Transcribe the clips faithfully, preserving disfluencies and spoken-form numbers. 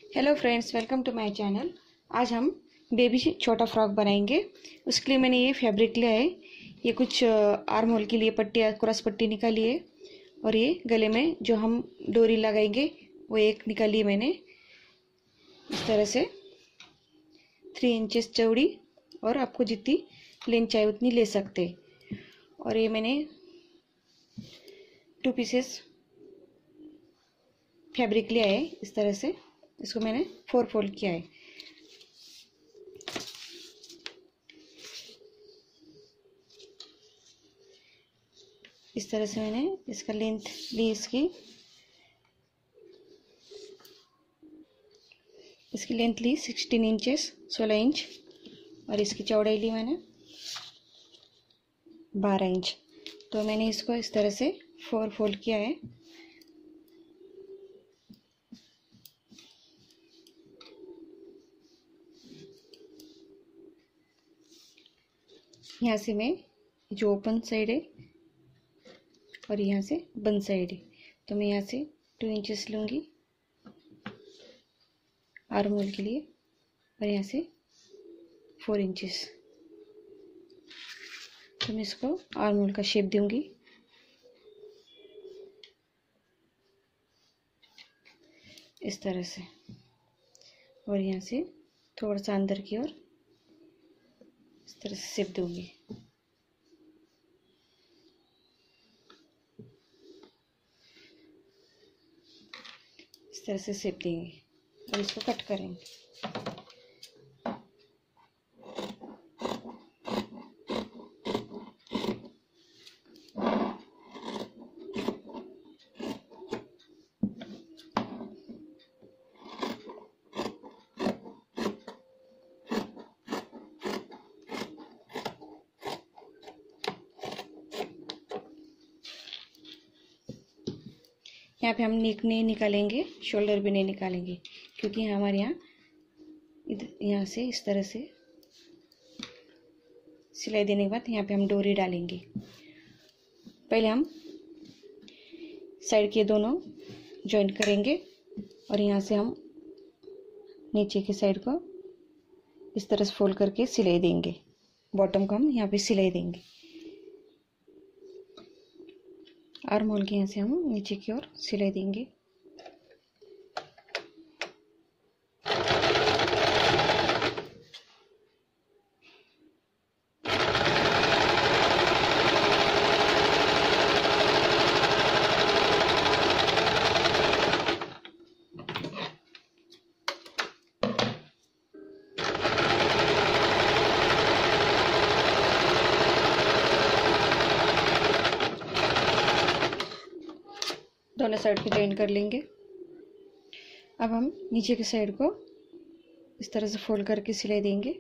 Hello friends, welcome to my channel. आज हम baby छोटा फ्रॉक बनाएंगे। उसके लिए मैंने ये फैब्रिक लिया है। ये कुछ आर्म होल के लिए पट्टी, क्रॉस पट्टी निकाली है। और ये गले में जो हम डोरी लगाएंगे वो एक निकाली है मैंने। इस तरह से थ्री इंचेस चौड़ी, और आपको जितनी लेंथ चाहिए उतनी ले सकते। और ये मैंने टू पीसेस फैब्रिक लिया है। इस तरह से इसको मैंने फोर फोल्ड किया है। इस तरह से मैंने इसका लेंथ ली, इसकी इसकी लेंथ ली सिक्सटीन इंचेस, सोलह इंच। और इसकी चौड़ाई ली मैंने बारह इंच। तो मैंने इसको इस तरह से फोर फोल्ड किया है। यहाँ से मैं जो ओपन साइड है और यहाँ से बंद साइड है, तो मैं यहाँ से टू इंचेस लूँगी आर्म होल के लिए, और यहाँ से फोर इंचेस। तो मैं इसको आर्म होल का शेप दूंगी। इस तरह से, और यहाँ से थोड़ा सा अंदर की ओर इस तरह से शेप दूंगी। इस तरह से शेप देंगे और इसको कट करेंगे। यहाँ पे हम नेक नहीं निकालेंगे, शोल्डर भी नहीं निकालेंगे, क्योंकि हमारे यहाँ इधर यहाँ से इस तरह से सिलाई देने के बाद यहाँ पे हम डोरी डालेंगे। पहले हम साइड के दोनों जॉइंट करेंगे, और यहाँ से हम नीचे के साइड को इस तरह से फोल्ड करके सिलाई देंगे। बॉटम को हम यहाँ पे सिलाई देंगे। आर्म होल के यहाँ से हम नीचे की ओर सिलाई देंगे। दोनों साइड पे जॉइन कर लेंगे। अब हम नीचे के साइड को इस तरह से फोल्ड करके सिलाई देंगे।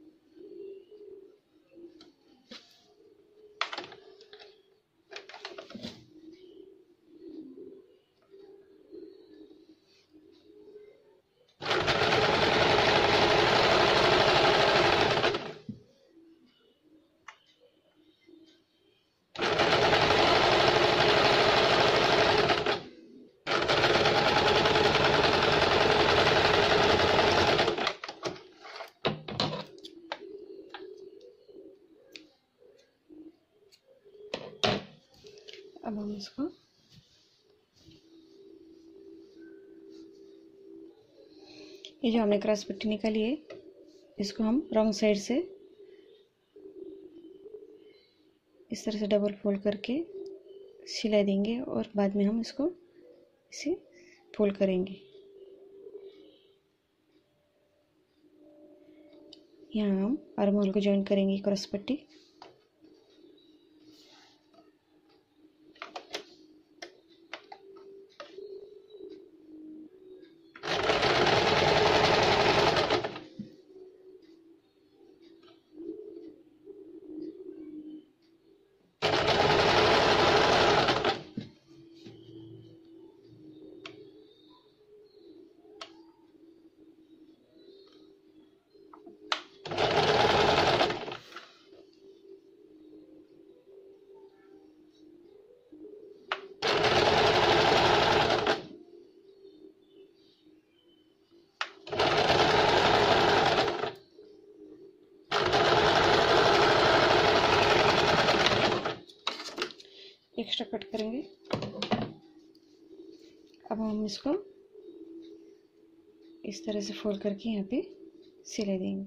अब हम इसको ये जो हमने क्रॉस पट्टी निकाली है, इसको हम रॉन्ग साइड से इस तरह से डबल फोल्ड करके सिलाई देंगे, और बाद में हम इसको इसे फोल्ड करेंगे। यहाँ हम आर्म होल को जॉइन करेंगे क्रॉस पट्टी। करेंगे। अब हम इसको इस तरह से फोल्ड करके यहाँ पे सिलाई देंगे।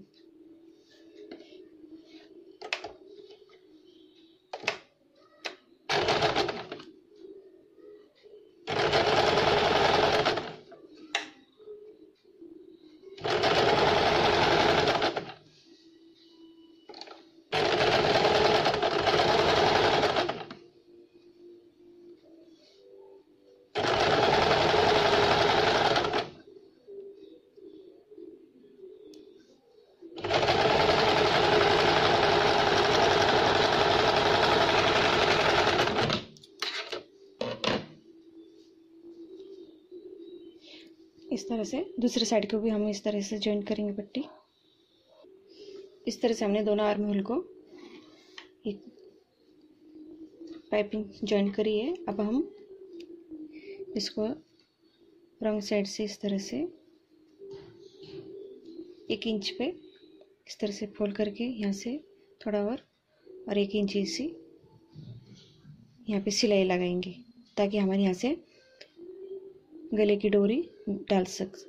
इस तरह से दूसरे साइड को भी हम इस तरह से जॉइंट करेंगे पट्टी। इस तरह से हमने दोनों आर्म होल को एक पाइपिंग जॉइंट करी है। अब हम इसको रॉन्ग साइड से इस तरह से एक इंच पे इस तरह से फोल्ड करके यहाँ से थोड़ा और और एक इंच इसी यहाँ पे सिलाई लगाएंगे ताकि हमारे यहाँ से गले की डोरी डाल सक।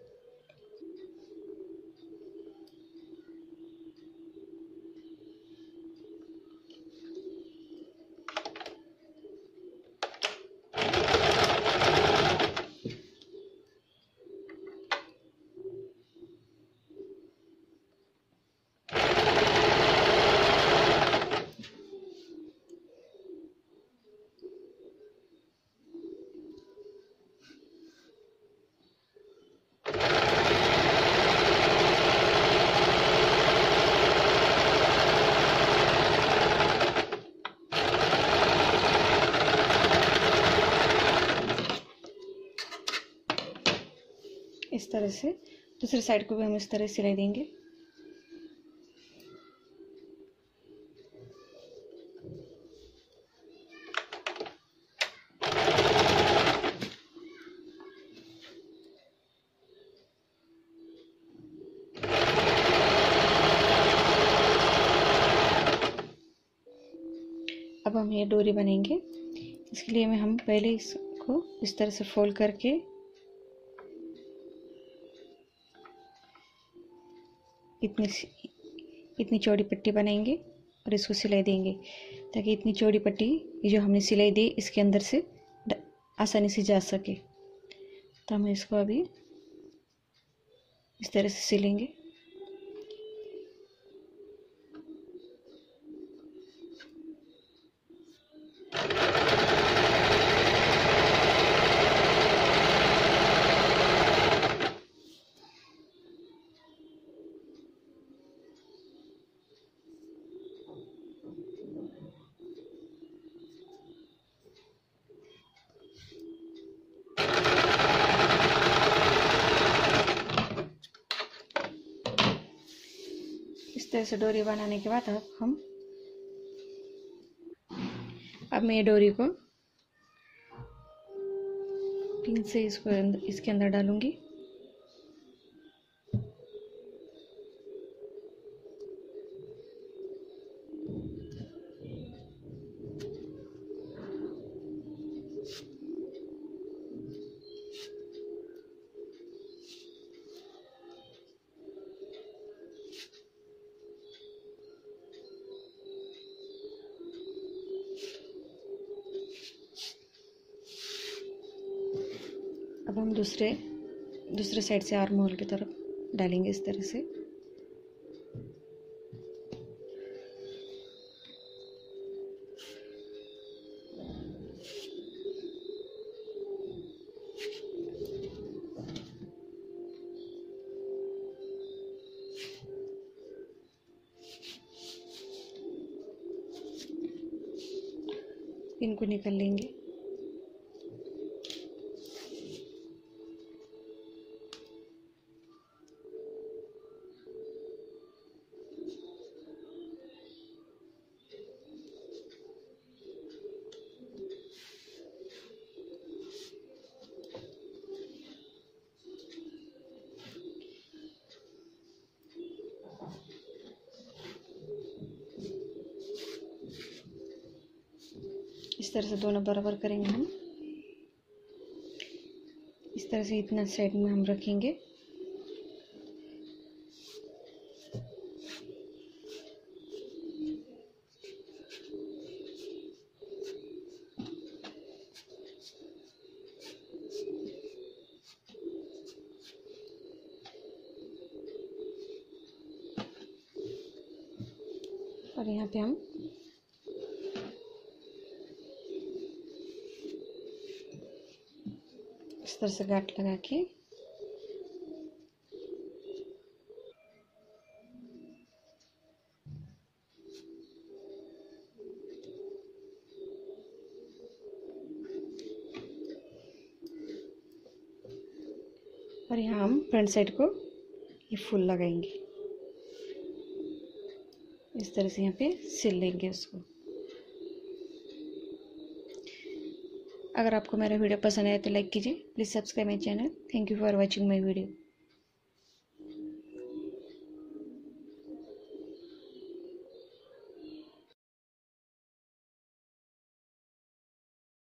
इस तरह से दूसरे साइड को भी हम इस तरह सिलाई देंगे। अब हम ये डोरी बनेंगे। इसके लिए में हम पहले इसको इस तरह से फोल्ड करके इतनी इतनी चौड़ी पट्टी बनाएंगे और इसको सिलाई देंगे ताकि इतनी चौड़ी पट्टी जो हमने सिलाई दी इसके अंदर से आसानी से जा सके। तो हम इसको अभी इस तरह से सिलेंगे। इस तरह से डोरी बनाने के बाद अब हम अब मैं ये डोरी को पिन से इसको इसके अंदर डालूंगी। अब हम दूसरे दूसरे साइड से आर्म होल की तरफ डालेंगे इस तरह से। पिन को निकाल लेंगे। इस तरह से दोनों बराबर करेंगे हम। इस तरह से इतना साइड में हम रखेंगे। और यहाँ पे हम इस तरह से गांठ लगा के और यहाँ हम फ्रंट साइड को ये फूल लगाएंगे। इस तरह से यहाँ पे सिल लेंगे उसको। अगर आपको मेरा वीडियो पसंद आए तो लाइक कीजिए। Please subscribe my channel. Thank you for watching my video.